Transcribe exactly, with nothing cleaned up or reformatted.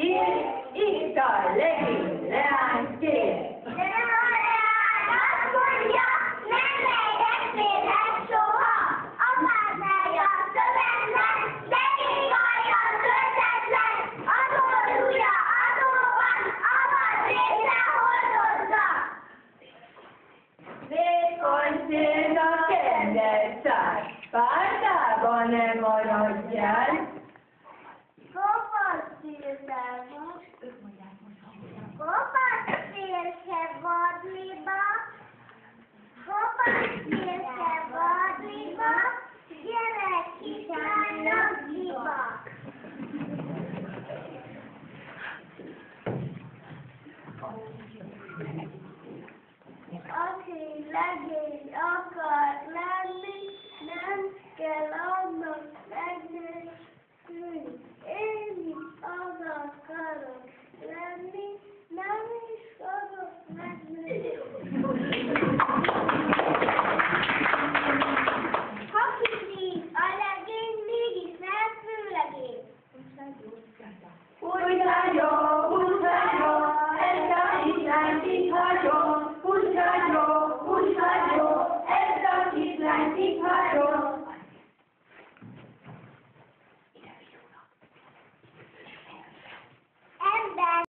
Itt, itt a legény leánykér. De nem a leány azt mondja, nem megyek tényleg soha. Apád elja szövetlen, de még alja töltetlen. Adódúja, adó van, abban része hordozza. Vékony szél a kedves szár, pártában ne maradjál. Kopasz szélke van, kopasz szélke vadliba, kopasz szélke vadliba, gyere kisállnak kiba. Aki legény akar lenni, nem kell annak lenni. Én is az akarok lenni, nem is fogok lenni. Ha kicsi a legény, mégis nem főlegény. Úgy nagyon